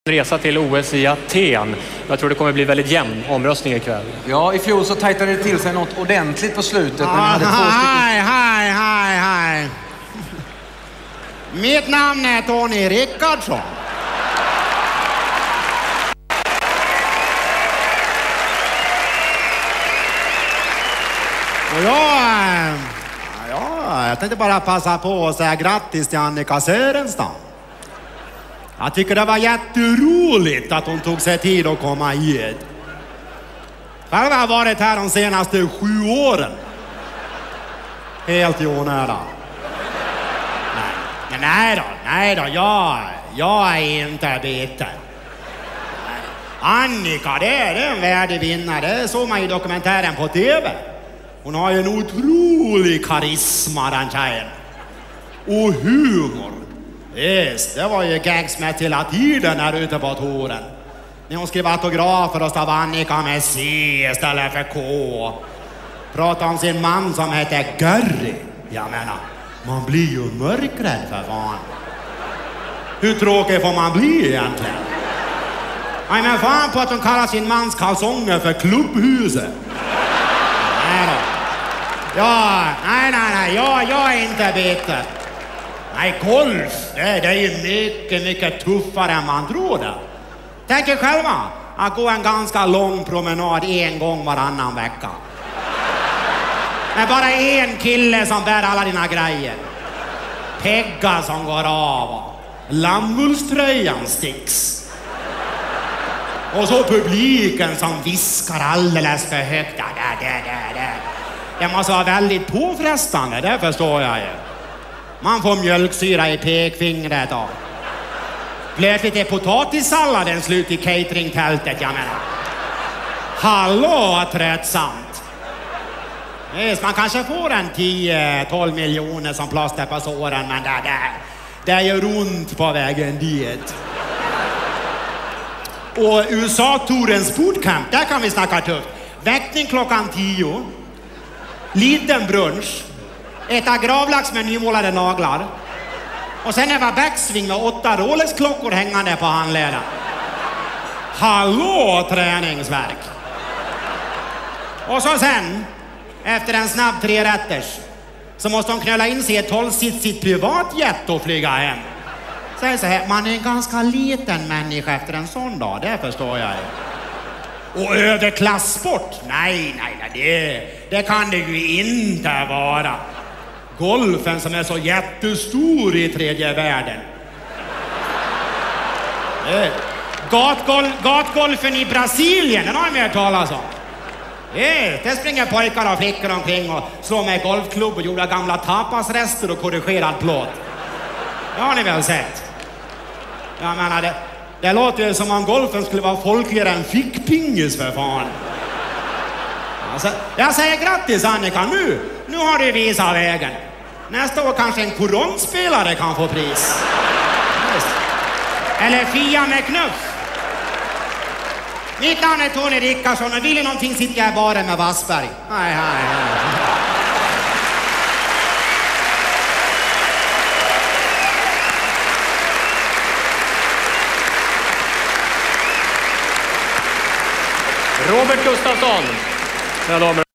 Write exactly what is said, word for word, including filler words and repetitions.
Resa till O S i Aten. Jag tror det kommer bli väldigt jämn omröstning ikväll. Ja, i fjol så tajtade det till sig något ordentligt på slutet. Ah, när hade två hej, hej, hej, hej. Mitt namn är Tony Rickardsson. Och jag, ja, jag tänkte bara passa på att säga grattis till Annika Sörenstam. Jag tycker det var jätteroligt att hon tog sig tid att komma hit. Själv har jag varit här de senaste sju åren. Helt i onödan. Nej, men nej då, nej då, jag, jag är inte bitter. Annika, det är, det är en värdig vinnare. Det såg man i dokumentären på T V. Hon har ju en otrolig karisma, den tjejen. Och humor. Visst, det var ju gags med hela tiden här ute på touren. När hon skrev autografer och stav Annika med C istället för K. Pratade om sin man som heter Gary. Jag menar, man blir ju mörkrädd för fan. Hur tråkig får man bli egentligen? Nej, men fan på att hon kallar sin mans kalsonger för klubbhuset. Nej då. Ja, nej, nej, nej, jag, jag är inte bitter. Nej, golf, det, det är ju mycket, mycket tuffare än man tror det. Tänk er själva att gå en ganska lång promenad en gång varannan vecka. Med bara en kille som bär alla dina grejer. Peggar som går av. Lammullströjan sticks. Och så publiken som viskar alldeles för högt. Där, där, där, där. Det måste vara väldigt påfrestande, det förstår jag ju. Man får mjölksyra i pekfingret då. Plötsligt är potatissalladen slut i cateringtältet, jag menar. Hallå, tröttsamt. Visst, man kanske får en tio tolv miljoner som plåster på såren, men det, det, det gör ont på vägen dit. Och U S A-tourens bootcamp, där kan vi snacka tufft. Väckning klockan tio. Liten brunch. Äta gravlax med nymålade naglar. Och sen är det backsving med åtta Rolex-klockor hängande på handleden. Hallå, träningsverk. Och så sen, efter en snabb trerätters, så måste de knöla in sig i ett tolvsitsigt privatjet och flyga hem. Säg så här, man är en ganska liten människa efter en sån dag, det förstår jag. Och överklasssport? Nej, nej, nej, det, det kan det ju inte vara. Golfen som är så jättestor i tredje världen. Gatgol, gatgolfen i Brasilien, den har ni hört talas om. Yeah, det springer pojkar och flickor omkring och slår med golfklubb och gjorde gamla tapasrester och korrigerad plåt. Det har ni väl sett? Jag menar, det, det låter ju som om golfen skulle vara folkligare än fickpingis för fan. Alltså, jag säger grattis Annika, nu, nu har du visat vägen. Nästa år kanske en koronspelare kan få pris. Just. Eller Fia med knuff. Mitt namn är Tony Rickardsson och vill ni någonting sitter jag i baren med Wassberg. Hej, hej, hej. Robert Gustafsson.